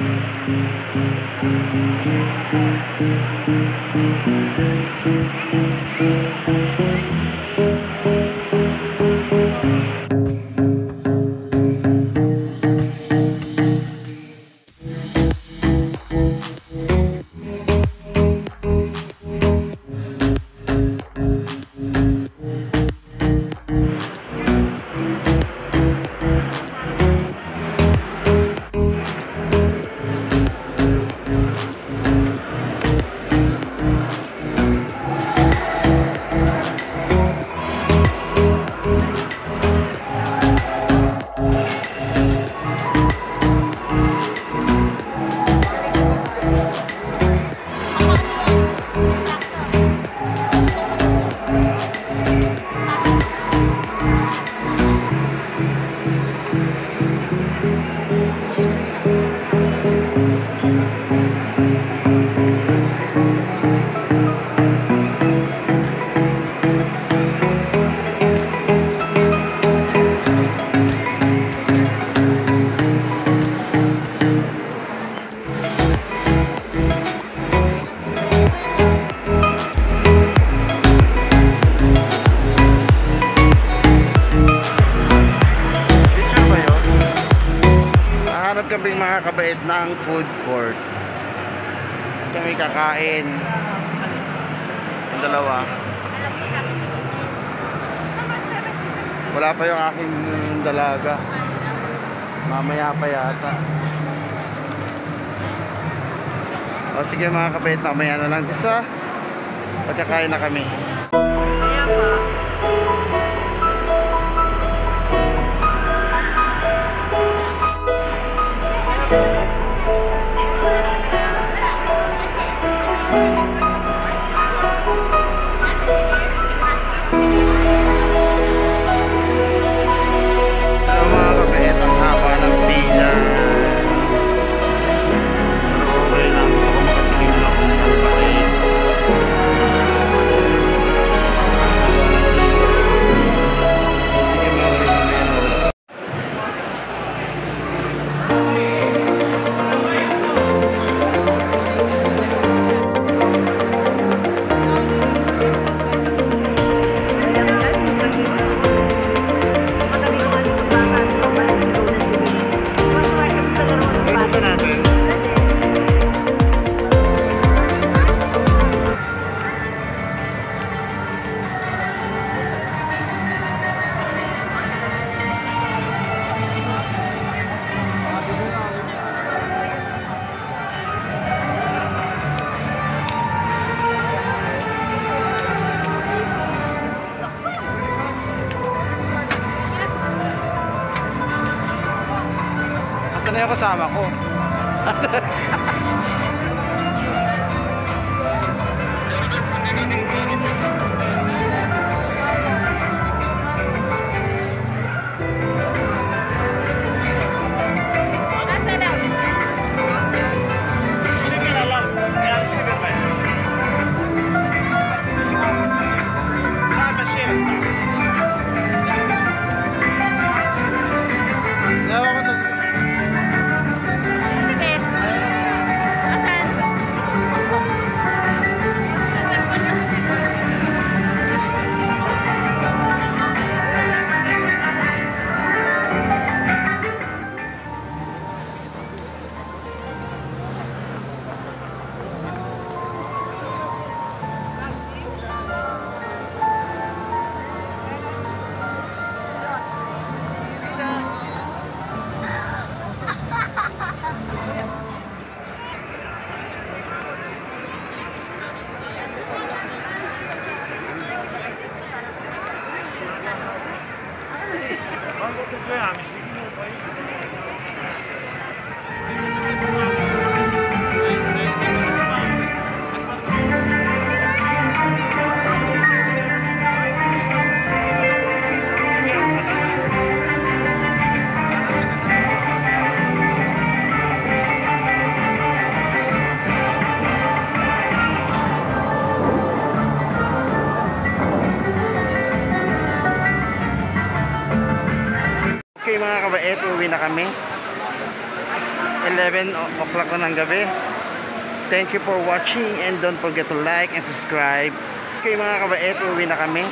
Kaming mga kabait ng food court. Kami kakain. Ang dalawa. Wala pa yung aking dalaga. Mamaya pa yata. O sige mga kabait, mamaya na lang isa. Pagkakain na kami. Ano yung kasama ko? Okay mga kabait, uwi na kami. 11 o'clock na ng gabi. Thank you for watching and don't forget to like and subscribe. Okay mga kabait, uwi na kami.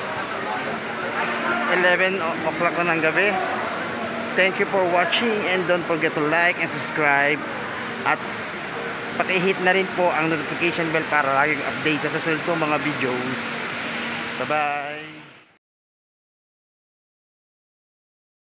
11 o'clock na ng gabi. Thank you for watching and don't forget to like and subscribe. At paki-hit na rin po ang notification bell para laging update sa susunod ko mga videos. Bye bye.